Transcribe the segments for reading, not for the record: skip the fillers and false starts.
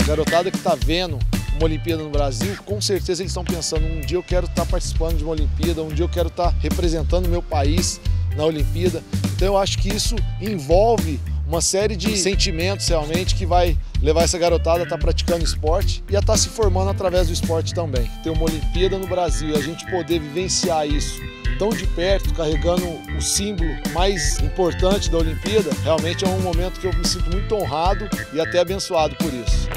garotada que está vendo uma Olimpíada no Brasil, com certeza eles estão pensando, um dia eu quero estar participando de uma Olimpíada, um dia eu quero estar representando o meu país na Olimpíada. Então eu acho que isso envolve uma série de sentimentos realmente que vai levar essa garotada a estar praticando esporte e a estar se formando através do esporte também. Ter uma Olimpíada no Brasil e a gente poder vivenciar isso tão de perto, carregando o símbolo mais importante da Olimpíada, realmente é um momento que eu me sinto muito honrado e até abençoado por isso.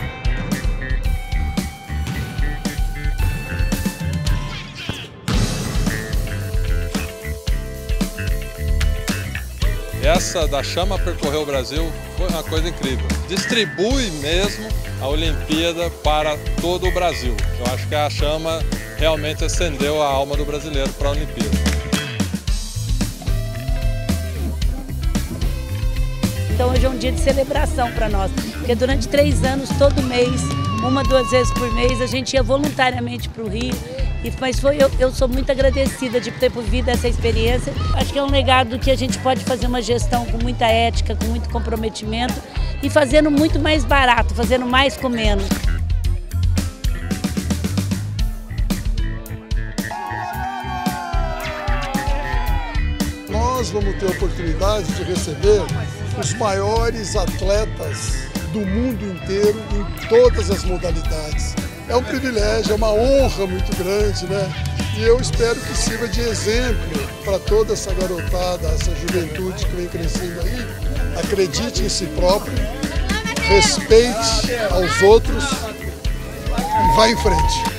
Essa da Chama Percorreu o Brasil foi uma coisa incrível. Distribui mesmo a Olimpíada para todo o Brasil. Eu acho que a Chama realmente acendeu a alma do brasileiro para a Olimpíada. Então hoje é um dia de celebração para nós, porque durante 3 anos, todo mês, 1, 2 vezes por mês, a gente ia voluntariamente para o Rio. Mas eu sou muito agradecida de ter vivido essa experiência. Acho que é um legado que a gente pode fazer uma gestão com muita ética, com muito comprometimento e fazendo muito mais barato, fazendo mais com menos. Nós vamos ter a oportunidade de receber os maiores atletas do mundo inteiro em todas as modalidades. É um privilégio, é uma honra muito grande, né? E eu espero que sirva de exemplo para toda essa garotada, essa juventude que vem crescendo aí. Acredite em si próprio, respeite aos outros e vá em frente.